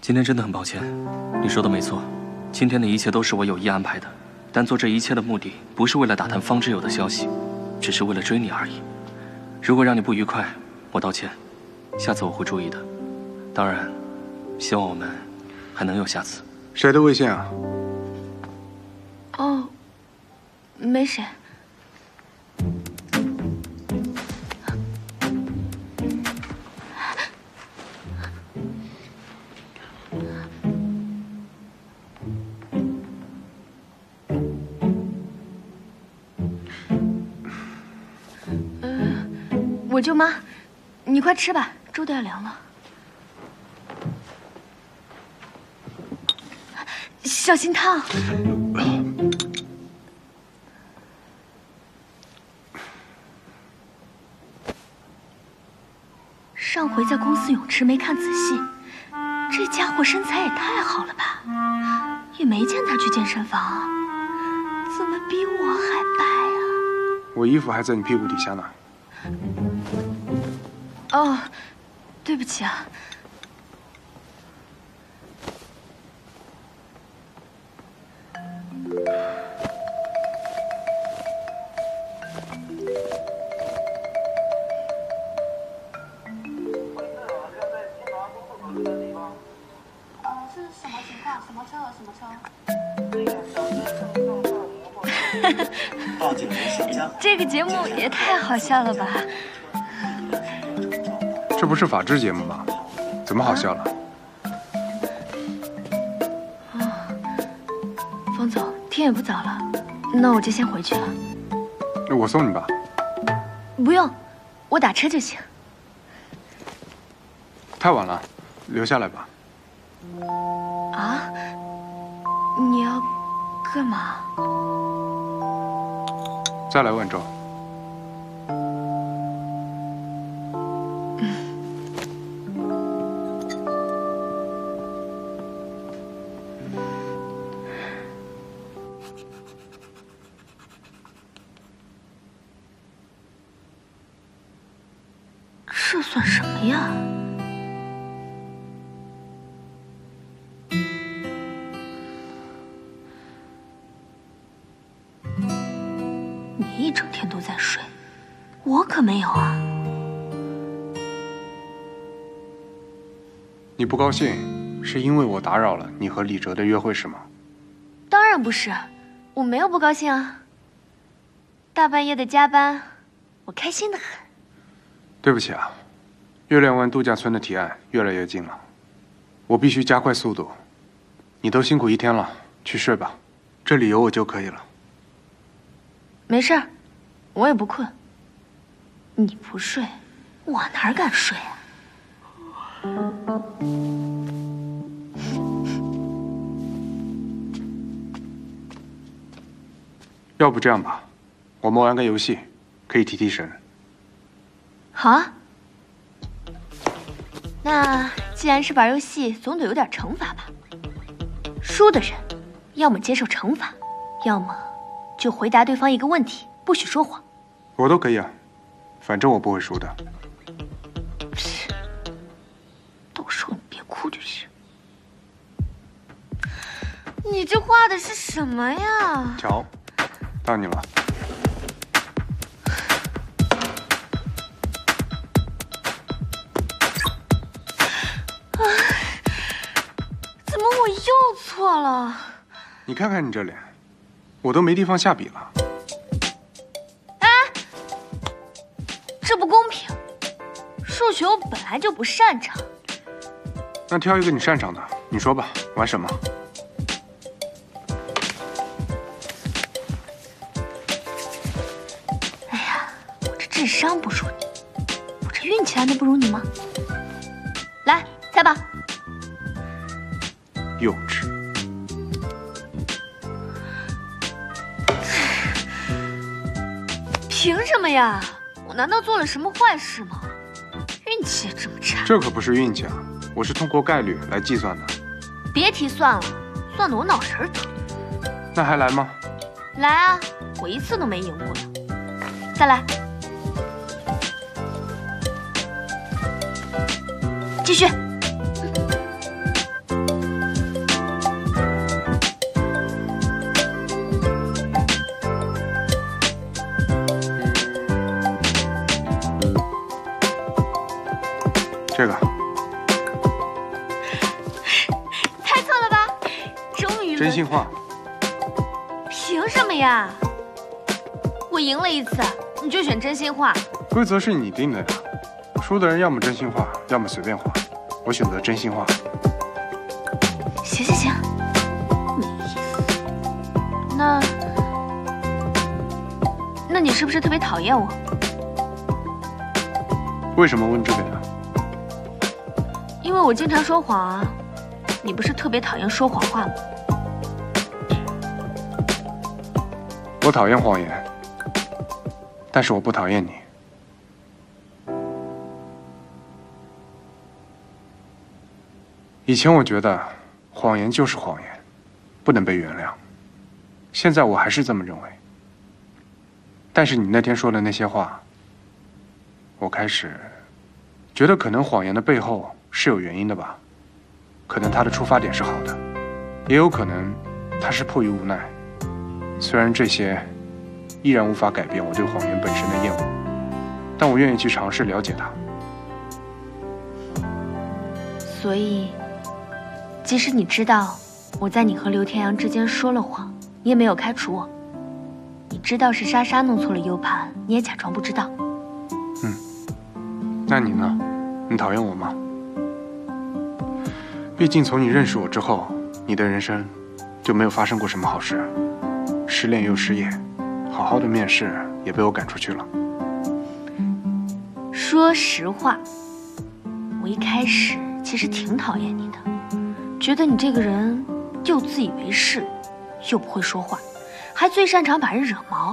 今天真的很抱歉，你说的没错，今天的一切都是我有意安排的。但做这一切的目的不是为了打探方之友的消息，只是为了追你而已。如果让你不愉快，我道歉，下次我会注意的。当然，希望我们还能有下次。 谁的微信啊？ 哦，没谁。 我舅妈，你快吃吧，粥都要凉了。小心烫。上回在公司泳池没看仔细，这家伙身材也太好了吧？也没见他去健身房，怎么比我还白啊？ 我衣服还在你屁股底下呢。 哦，对不起啊。 是什么情况？什么车？什么车？ 这个节目也太好笑了吧！ 这不是法制节目吗？怎么好笑了？ 冯总，天也不早了，那我就先回去了。 那我送你吧。 不用，我打车就行。 太晚了，留下来吧。 啊？你要干嘛？ 再来万州。 这算什么呀？你一整天都在睡，我可没有啊。 你不高兴，是因为我打扰了你和李哲的约会是吗？ 当然不是，我没有不高兴啊。大半夜的加班，我开心的很。 对不起啊，月亮湾度假村的提案越来越近了，我必须加快速度。你都辛苦一天了，去睡吧，这里有我就可以了。 没事儿，我也不困。你不睡，我哪敢睡啊？ 要不这样吧，我们玩个游戏，可以提提神。 好啊，那既然是玩游戏，总得有点惩罚吧。输的人，要么接受惩罚，要么就回答对方一个问题，不许说谎。 我都可以啊，反正我不会输的。 到时候你别哭就行。你这画的是什么呀？ 瞧，到你了。 怎么我又错了？ 你看看你这脸，我都没地方下笔了。 哎，这不公平！数学我本来就不擅长。 那挑一个你擅长的，你说吧，玩什么？ 哎呀，我这智商不如你，我这运气还能不如你吗？来，猜吧。 幼稚！ 凭什么呀？我难道做了什么坏事吗？运气也这么差？ 这可不是运气啊，我是通过概率来计算的。 别提算了，算得我脑仁疼。 那还来吗？ 来啊，我一次都没赢过呢。再来，继续。 心话。 凭什么呀？我赢了一次，你就选真心话。 规则是你定的呀，输的人要么真心话，要么随便话。我选择真心话。 行行行，没意思。那你是不是特别讨厌我？ 为什么问这个呀？ 因为我经常说谎啊。你不是特别讨厌说谎话吗？ 我讨厌谎言，但是我不讨厌你。以前我觉得谎言就是谎言，不能被原谅。现在我还是这么认为。但是你那天说的那些话，我开始觉得可能谎言的背后是有原因的吧。可能他的出发点是好的，也有可能他是迫于无奈。虽然这些依然无法改变我对谎言本身的厌恶，但我愿意去尝试了解它。 所以，即使你知道我在你和刘天阳之间说了谎，你也没有开除我。你知道是莎莎弄错了 U 盘，你也假装不知道。 那你呢？你讨厌我吗？毕竟从你认识我之后，你的人生就没有发生过什么好事。失恋又失业，好好的面试也被我赶出去了。 说实话，我一开始其实挺讨厌你的，觉得你这个人又自以为是，又不会说话，还最擅长把人惹毛。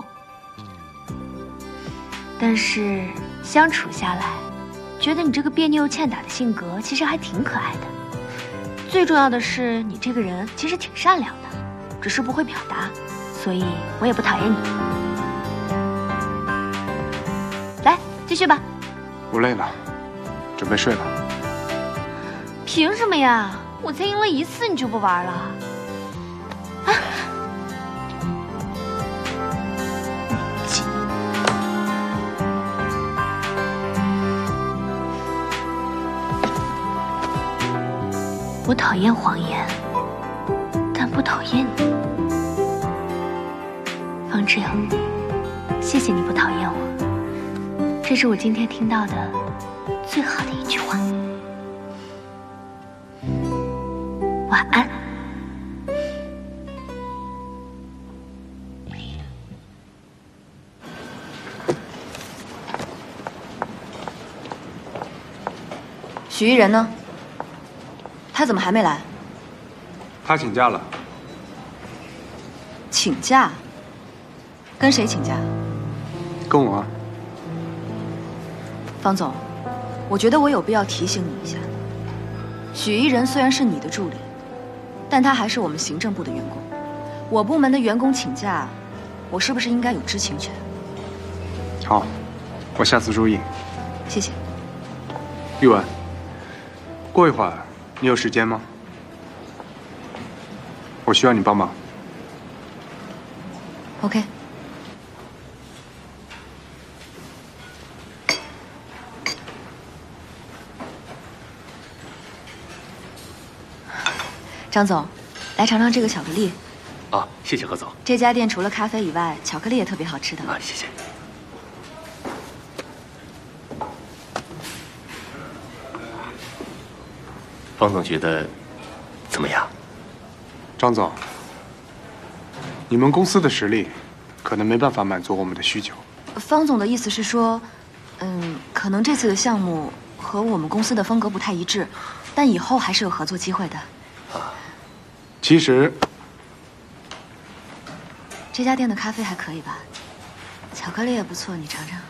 但是相处下来，觉得你这个别扭又欠打的性格其实还挺可爱的。最重要的是，你这个人其实挺善良的，只是不会表达，所以我也不讨厌你。来，继续吧。 我累了，准备睡了。 凭什么呀？我才赢了一次，你就不玩了？啊！我讨厌谎言，但不讨厌你。方志友，谢谢你不讨厌我，这是我今天听到的最好的一句话。晚安。 许艺人呢？他怎么还没来？ 他请假了。 请假？跟谁请假？ 跟我啊。 方总，我觉得我有必要提醒你一下，许艺人虽然是你的助理，但他还是我们行政部的员工。我部门的员工请假，我是不是应该有知情权？ 好，我下次注意。 谢谢。 玉文，过一会儿你有时间吗？我需要你帮忙。 OK。张总，来尝尝这个巧克力。 啊，谢谢何总。 这家店除了咖啡以外，巧克力也特别好吃的。 啊，谢谢。方总觉得怎么样？ 张总，你们公司的实力可能没办法满足我们的需求。 方总的意思是说，可能这次的项目和我们公司的风格不太一致，但以后还是有合作机会的。 其实， 这家店的咖啡还可以吧？巧克力也不错，你尝尝。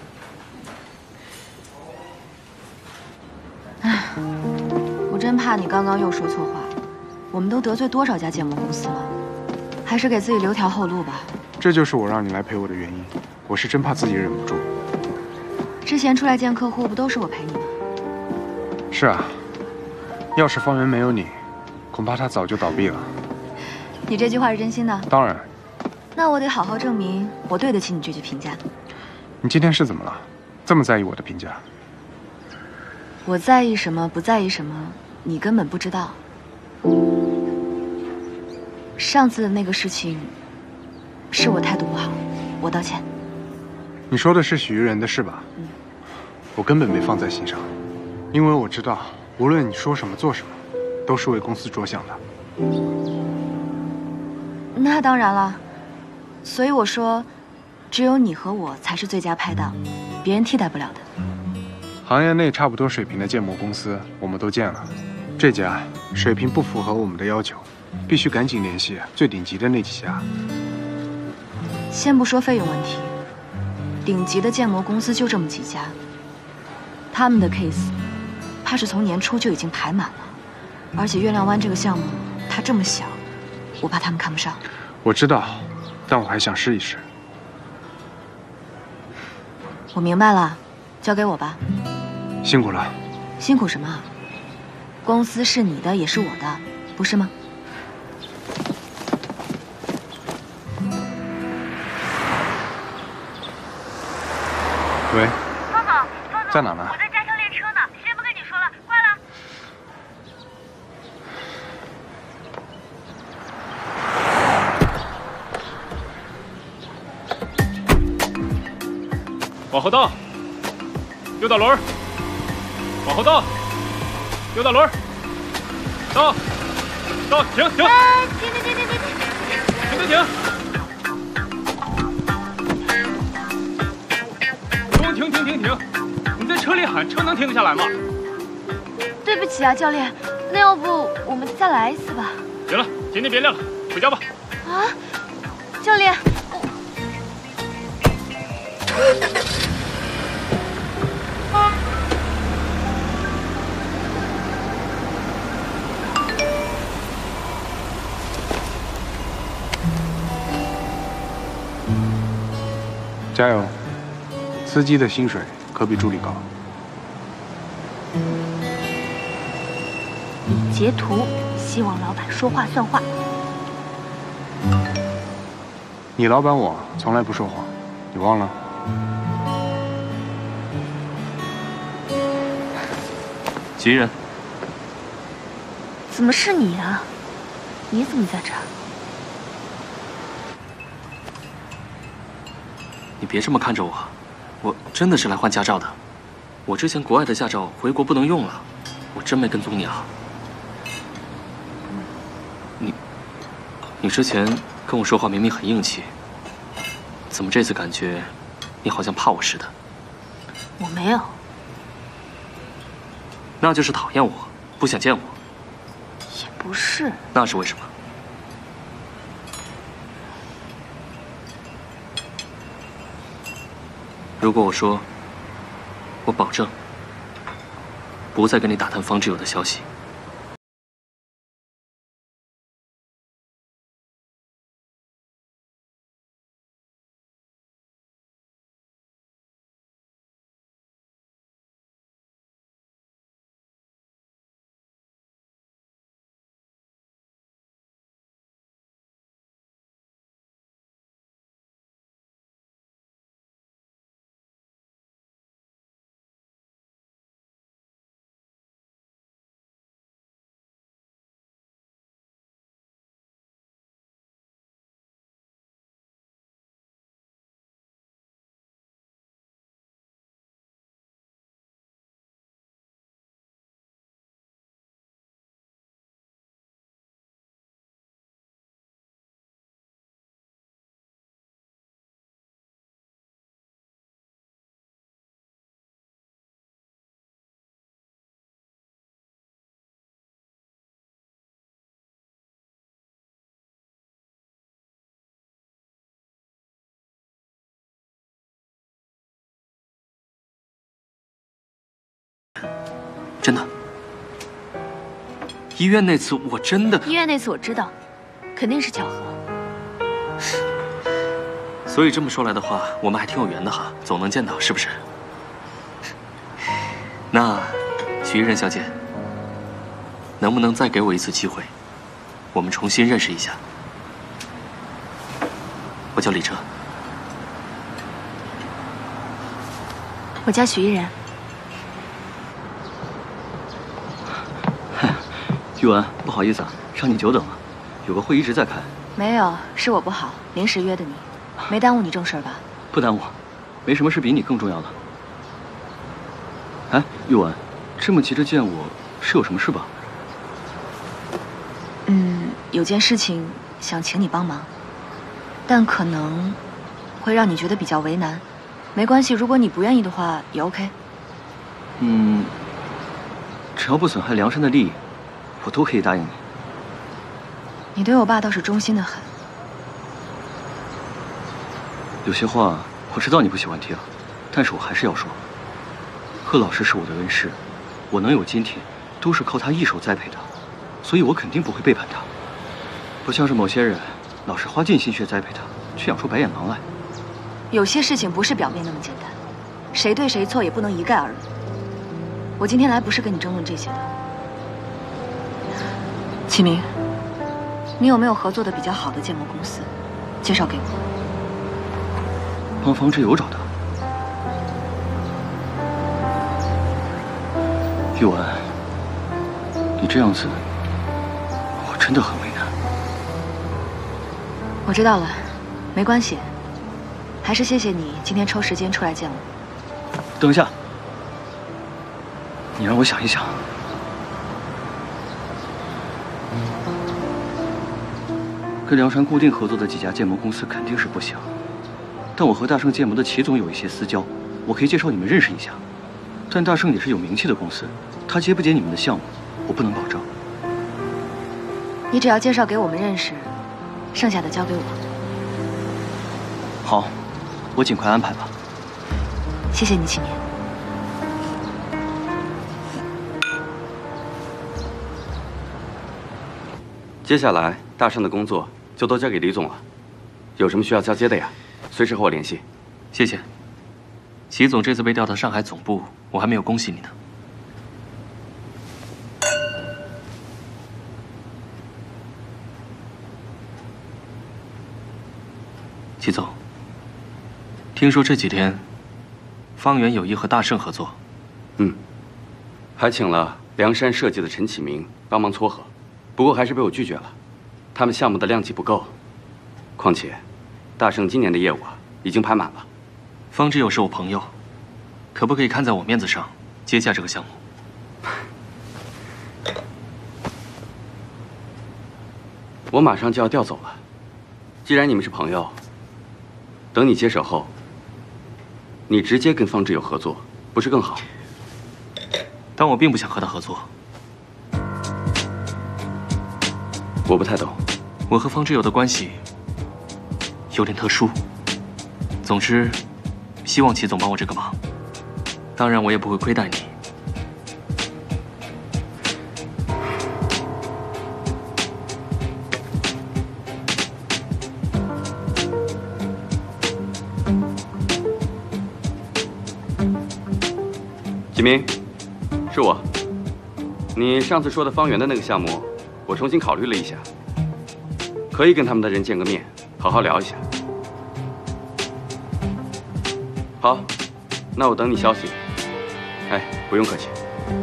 唉，我真怕你刚刚又说错话。我们都得罪多少家建模公司了，还是给自己留条后路吧。 这就是我让你来陪我的原因。我是真怕自己忍不住。 之前出来见客户，不都是我陪你吗？ 是啊，要是方圆没有你，恐怕他早就倒闭了。 你这句话是真心的？ 当然。 那我得好好证明我对得起你这句评价。 你今天是怎么了？这么在意我的评价？ 我在意什么，不在意什么，你根本不知道。 上次的那个事情，是我态度不好，我道歉。 你说的是许玉人的事吧？我根本没放在心上，因为我知道，无论你说什么做什么，都是为公司着想的。 那当然了，所以我说，只有你和我才是最佳拍档，别人替代不了的。 行业内差不多水平的建模公司，我们都见了，这家水平不符合我们的要求，必须赶紧联系最顶级的那几家。 先不说费用问题，顶级的建模公司就这么几家，他们的 case， 怕是从年初就已经排满了。而且月亮湾这个项目，它这么小，我怕他们看不上。 我知道，但我还想试一试。 我明白了，交给我吧。 辛苦了。 辛苦什么？公司是你的，也是我的，不是吗？ 喂， 方总， 在哪呢？ 我在驾校练车呢，先不跟你说了，挂了。 往后倒，右倒轮，往后倒，右倒轮，倒，停， 停！ 停！你在车里喊，车能停得下来吗？ 对不起啊，教练，那要不我们再来一次吧？ 行了，今天别练了，回家吧。 啊，教练， 加油！司机的薪水可比助理高。 你截图，希望老板说话算话。 你老板我从来不说谎，你忘了？ 徐艺人， 怎么是你啊？你怎么在这儿？ 你别这么看着我，我真的是来换驾照的。我之前国外的驾照回国不能用了，我真没跟踪你啊。你之前跟我说话明明很硬气，怎么这次感觉你好像怕我似的？ 我没有。 那就是讨厌我，不想见我。 也不是。 那是为什么？如果我说，我保证不再跟你打探方志友的消息。真的，医院那次我真的…… 医院那次我知道，肯定是巧合。 所以这么说来的话，我们还挺有缘的哈，总能见到，是不是？那，徐艺人小姐，能不能再给我一次机会，我们重新认识一下？我叫李哲。 我叫许艺人。 玉文，不好意思啊，让你久等了，有个会一直在开， 没有，是我不好，临时约的你，没耽误你正事吧？ 不耽误，没什么事比你更重要的。哎，玉文，这么急着见我，是有什么事吧？ 有件事情想请你帮忙，但可能会让你觉得比较为难。没关系，如果你不愿意的话，也 OK。 只要不损害梁山的利益，我都可以答应你。 你对我爸倒是忠心的很。 有些话我知道你不喜欢听，但是我还是要说。贺老师是我的恩师，我能有今天，都是靠他一手栽培的，所以我肯定不会背叛他。不像是某些人，老是花尽心血栽培他，却养出白眼狼来。 有些事情不是表面那么简单，谁对谁错也不能一概而论。我今天来不是跟你争论这些的。启明，你有没有合作的比较好的建模公司，介绍给我？ 帮方志友找的。玉文，你这样子，我真的很为难。 我知道了，没关系。还是谢谢你今天抽时间出来见我。 等一下，你让我想一想。跟梁山固定合作的几家建模公司肯定是不行，但我和大圣建模的齐总有一些私交，我可以介绍你们认识一下。但大圣也是有名气的公司，他接不接你们的项目，我不能保证。 你只要介绍给我们认识，剩下的交给我。 好，我尽快安排吧。 谢谢你，启明。 接下来大圣的工作就都交给李总了，有什么需要交接的呀，随时和我联系。 谢谢。齐总这次被调到上海总部，我还没有恭喜你呢。齐总，听说这几天方圆有意和大圣合作， 还请了梁山设计的陈启明帮忙撮合，不过还是被我拒绝了。他们项目的量级不够，况且大圣今年的业务已经排满了。 方志友是我朋友，可不可以看在我面子上接下这个项目？ 我马上就要调走了，既然你们是朋友，等你接手后，你直接跟方志友合作，不是更好？ 但我并不想和他合作。 我不太懂。 我和方志友的关系有点特殊。总之，希望齐总帮我这个忙。当然，我也不会亏待你。 启明，是我。你上次说的方圆的那个项目，我重新考虑了一下，可以跟他们的人见个面，好好聊一下。好，那我等你消息。哎，不用客气。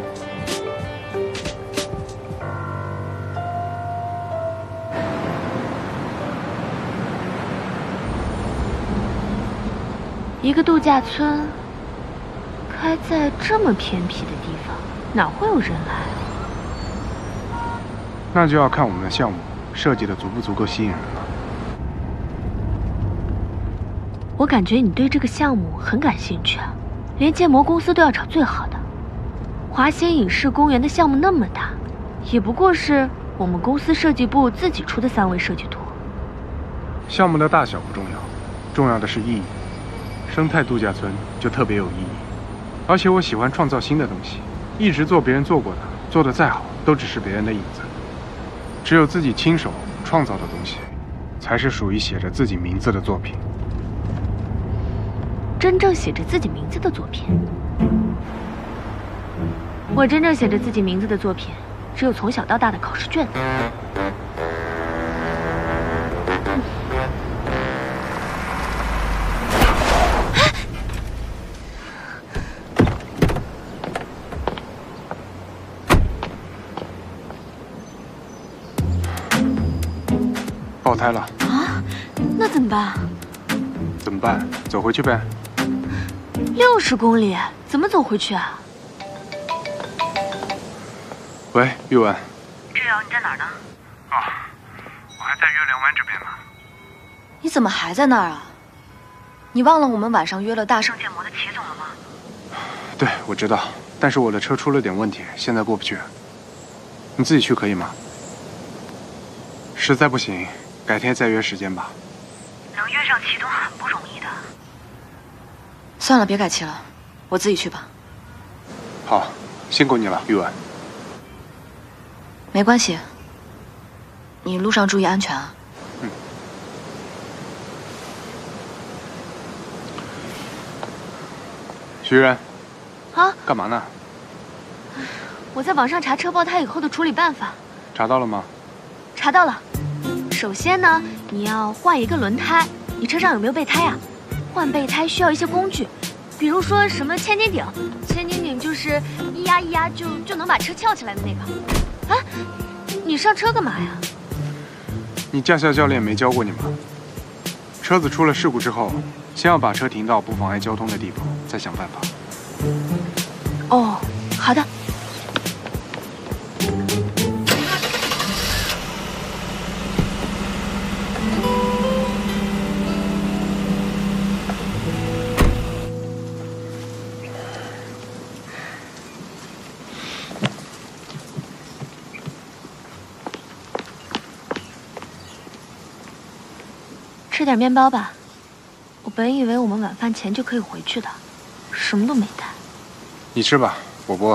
一个度假村开在这么偏僻的地方，哪会有人来？ 那就要看我们的项目设计的足不足够吸引人了。 我感觉你对这个项目很感兴趣啊，连建模公司都要找最好的。华欣影视公园的项目那么大，也不过是我们公司设计部自己出的3维设计图。 项目的大小不重要，重要的是意义。生态度假村就特别有意义，而且我喜欢创造新的东西，一直做别人做过的，做得再好都只是别人的影子。只有自己亲手创造的东西，才是属于写着自己名字的作品。 真正写着自己名字的作品，我真正写着自己名字的作品，只有从小到大的考试卷子。 不爆胎了。 啊？那怎么办？ 怎么办？走回去呗。 60公里，怎么走回去啊？ 喂，玉文。 志友，你在哪儿呢？ 啊，我还在月亮湾这边呢。 你怎么还在那儿啊？你忘了我们晚上约了大圣建模的齐总了吗？ 对，我知道，但是我的车出了点问题，现在过不去。你自己去可以吗？实在不行，改天再约时间吧。 能约上齐总很不容易的。算了，别改期了，我自己去吧。 好，辛苦你了，玉文。 没关系，你路上注意安全啊。 嗯。徐嫣。 啊？ 干嘛呢？ 我在网上查车爆胎以后的处理办法。 查到了吗？ 查到了。首先呢，你要换一个轮胎。你车上有没有备胎啊？换备胎需要一些工具，比如说什么千斤顶。千斤顶就是一压一压就能把车翘起来的那个。啊，你上车干嘛呀？ 你驾校教练没教过你吗？车子出了事故之后，先要把车停到不妨碍交通的地方，再想办法。 哦，好的。吃点面包吧，我本以为我们晚饭前就可以回去的，什么都没带。 你吃吧，我不饿。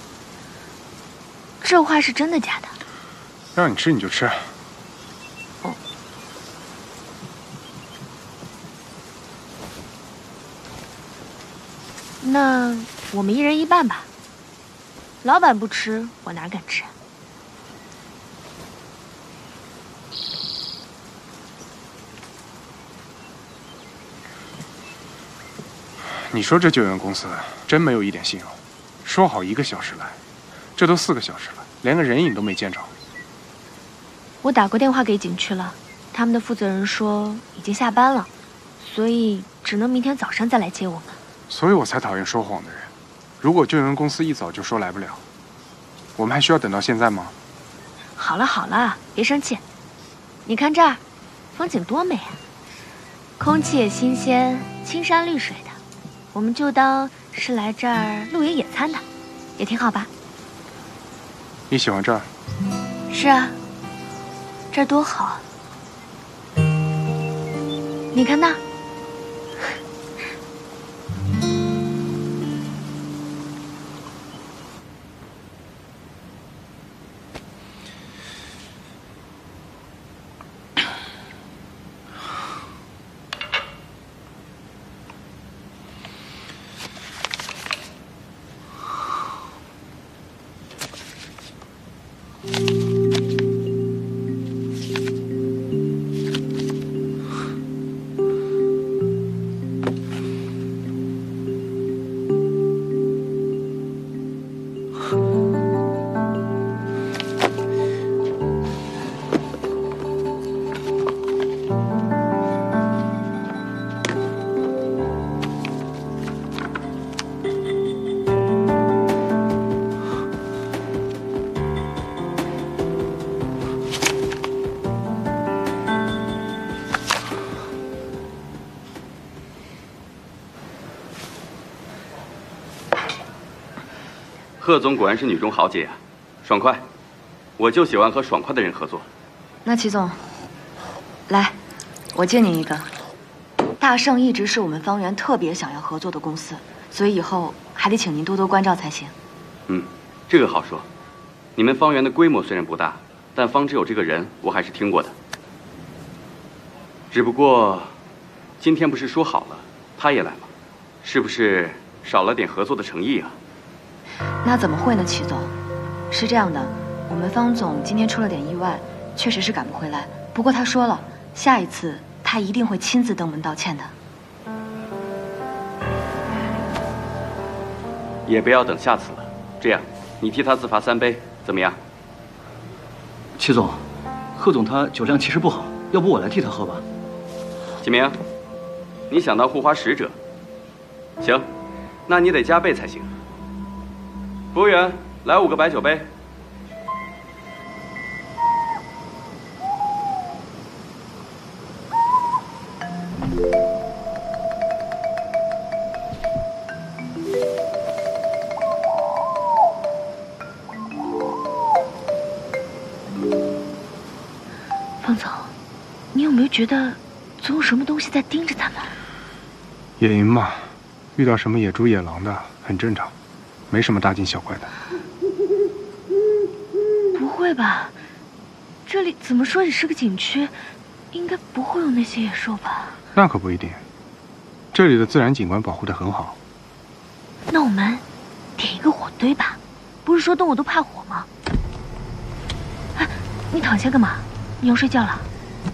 这话是真的假的？ 让你吃你就吃。 哦。那我们一人一半吧。老板不吃，我哪敢吃？ 你说这救援公司真没有一点信用，说好1个小时来，这都4个小时了，连个人影都没见着。 我打过电话给景区了，他们的负责人说已经下班了，所以只能明天早上再来接我们。 所以我才讨厌说谎的人。如果救援公司一早就说来不了，我们还需要等到现在吗？ 好了好了，别生气。你看这儿，风景多美啊，空气也新鲜，青山绿水的。我们就当是来这儿露营野餐的，也挺好吧？ 你喜欢这儿？ 是啊，这儿多好啊！你看那儿。 贺总果然是女中豪杰啊，爽快！我就喜欢和爽快的人合作。 那齐总，来，我借你一个。大圣一直是我们方圆特别想要合作的公司，所以以后还得请您多多关照才行。 嗯，这个好说。你们方圆的规模虽然不大，但方志友这个人我还是听过的。只不过，今天不是说好了他也来吗？是不是少了点合作的诚意啊？ 那怎么会呢，齐总？是这样的，我们方总今天出了点意外，确实是赶不回来。不过他说了，下一次他一定会亲自登门道歉的。 也不要等下次了。这样，你替他自罚3杯，怎么样？ 齐总，贺总他酒量其实不好， 要不我来替他喝吧。 启明，你想当护花使者？行，那你得加倍才行。服务员，来5个白酒杯。 方总，你有没有觉得总有什么东西在盯着咱们？ 野营嘛，遇到什么野猪野狼的很正常，没什么大惊小怪的。 不会吧？这里怎么说也是个景区，应该不会有那些野兽吧？ 那可不一定，这里的自然景观保护得很好。 那我们点一个火堆吧，不是说动物都怕火吗？哎，你躺下干嘛？你要睡觉了？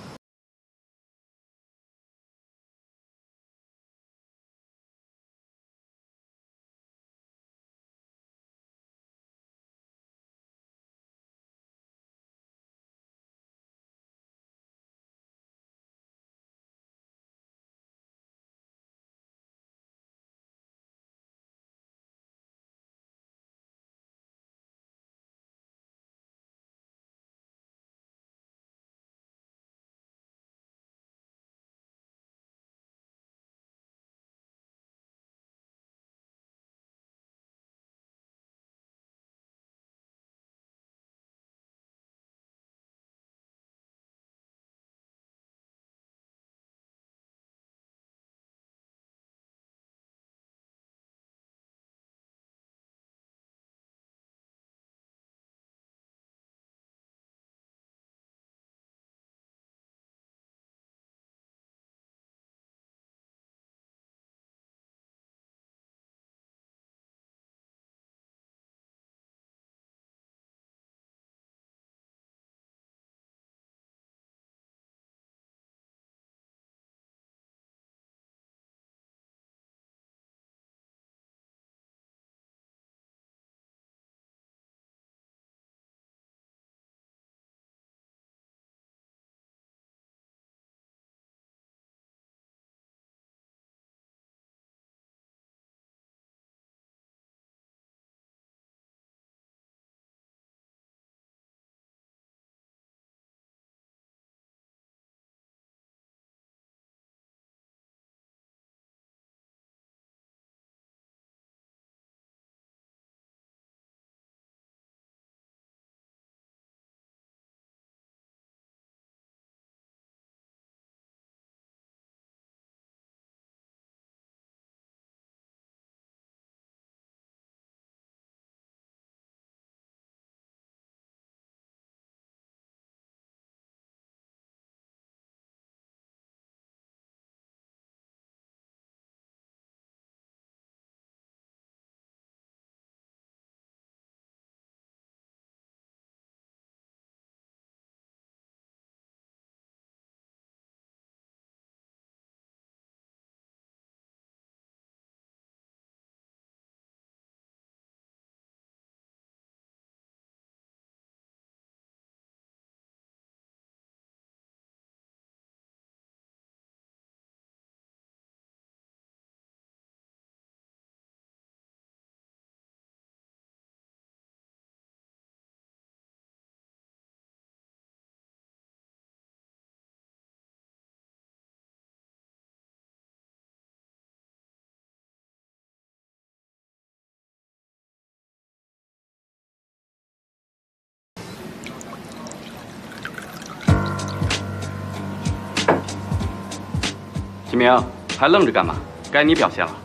启明，还愣着干嘛？该你表现了。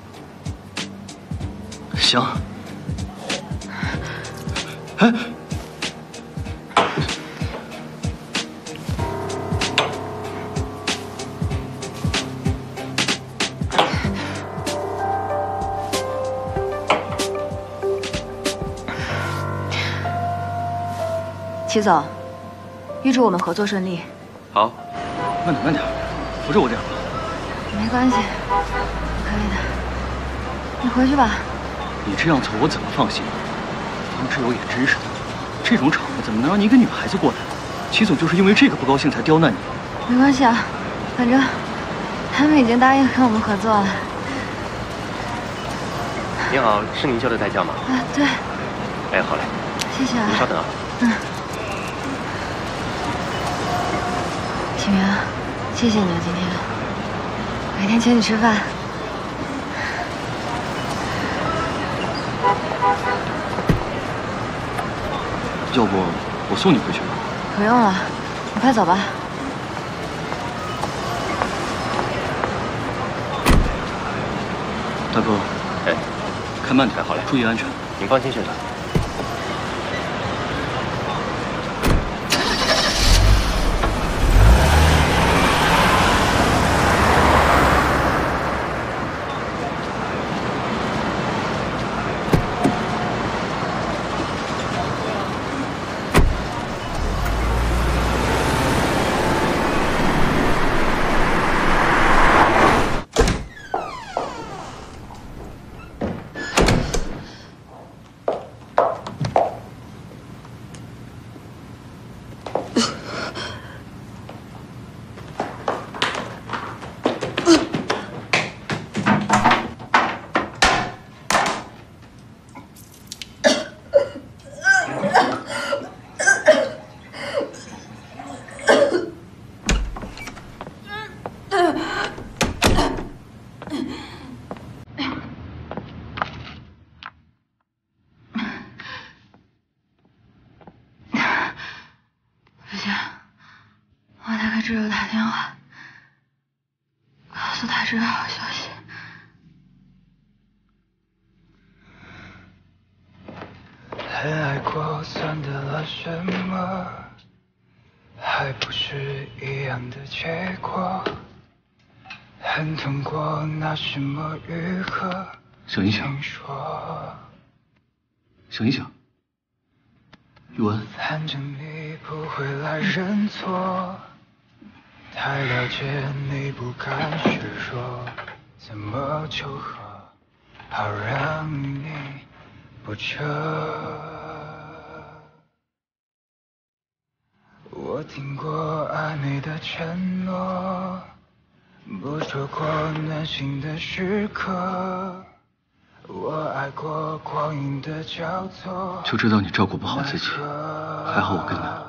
行。哎， 齐总，预祝我们合作顺利。 好， 慢点慢点，扶着我点吧。 没关系，可以的。你回去吧。 你这样做我怎么放心？方之友也真是的，这种场合怎么能让你一个女孩子过来？齐总就是因为这个不高兴才刁难你。 没关系啊，反正他们已经答应跟我们合作了。 您好，是您叫的代驾吗？ 啊，对。 哎，好嘞， 谢谢啊。 您稍等啊。 启明，谢谢你啊，今天改天请你吃饭。 要不我送你回去吧？ 不用了，你快走吧。 大哥， 哎， 开慢点， 好嘞， 注意安全。 您放心，学长。 不行，我得给挚友打电话，告诉他知道我消息。 恋爱过算得了什么？还不是一样的结果。恨痛过，拿什么愈合？ 醒一醒，醒一醒，宇文。 反正你不会来认错，太了解你不甘示弱，怎么求和，好让你不撤？我听过暧昧的承诺，捕捉过暖心的时刻，我爱过光阴的交错， 就知道你照顾不好自己，还好我跟来了。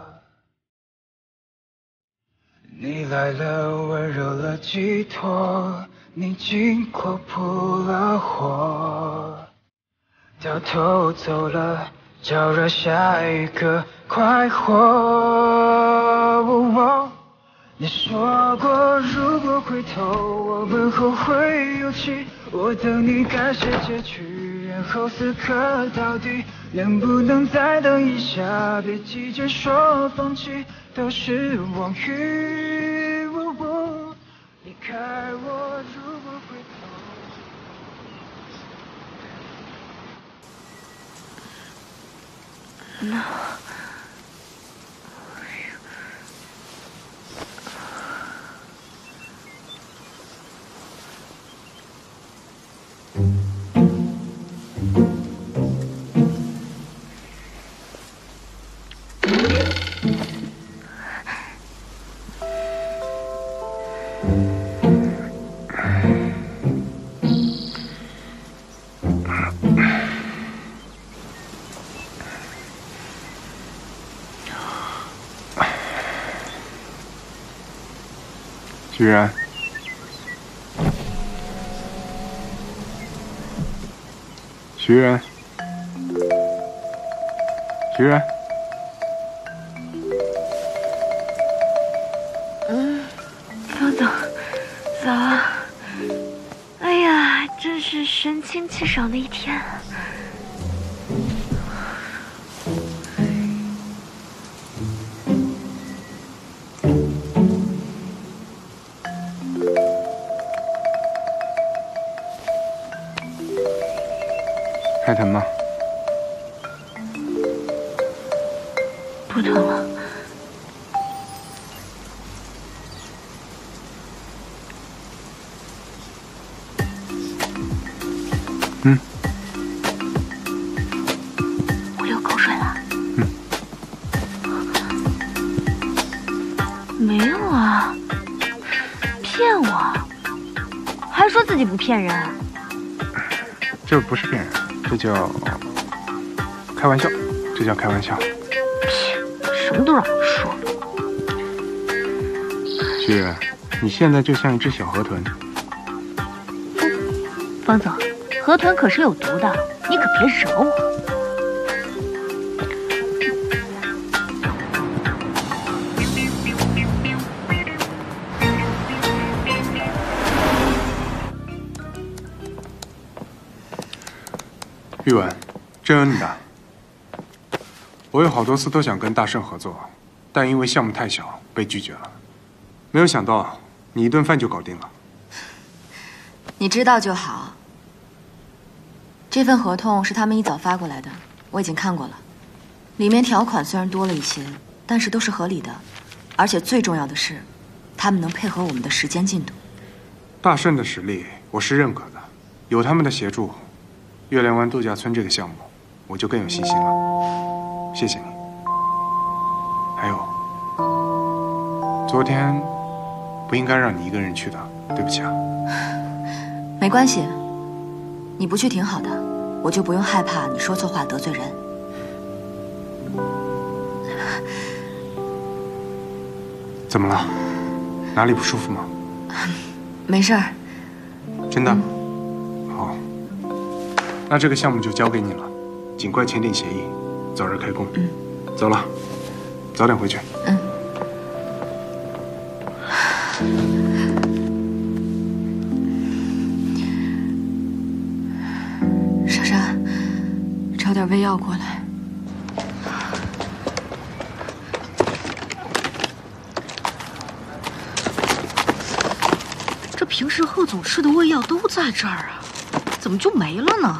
你来了，温柔了寄托，你经过扑了火，掉头走了，招惹下一个快活。你说过，如果回头，我们后会有期。我等你感谢结局，然后死磕到底。能不能再等一下？别急着说放弃，都是妄语。离开我，如果回头。 徐然，徐然，徐然， 方总，早啊！哎呀，真是神清气爽的一天。 还疼吗？ 不疼了。我流口水了。没有啊。 还说自己不骗人。 这不是骗人，这叫开玩笑，这叫开玩笑。 什么都让你说。 徐远，你现在就像一只小河豚。 方总，河豚可是有毒的，你可别惹我。 玉文，真有你的。我有好多次都想跟大圣合作，但因为项目太小被拒绝了。没有想到你一顿饭就搞定了。 你知道就好。这份合同是他们一早发过来的，我已经看过了。里面条款虽然多了一些，但是都是合理的，而且最重要的是，他们能配合我们的时间进度。 大圣的实力我是认可的，有他们的协助，月亮湾度假村这个项目我就更有信心了。谢谢你。还有，昨天不应该让你一个人去的，对不起啊。 没关系，你不去挺好的，我就不用害怕你说错话得罪人。 怎么了？哪里不舒服吗？ 没事儿。 真的？好，那这个项目就交给你了，尽快签订协议，早日开工。走了，早点回去。 莎莎，找点胃药过来。 这平时贺总吃的胃药都在这儿啊，怎么就没了呢？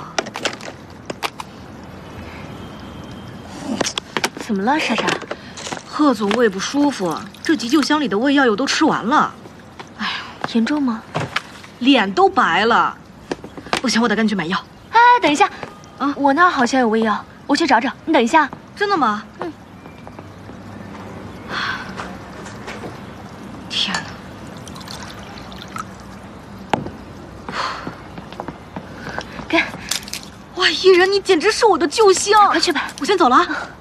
怎么了，莎莎？ 贺总胃不舒服，这急救箱里的胃药又都吃完了。 哎呦，严重吗？ 脸都白了。不行，我得赶紧去买药。 哎，等一下，我那儿好像有胃药，我去找找。你等一下。 真的吗？天哪！ 给。 哇，伊人，你简直是我的救星！ 快去吧， 我先走了啊。